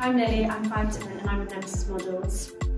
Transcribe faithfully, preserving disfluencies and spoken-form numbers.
I'm Lily, I'm five ten and I'm with Nemesis Models.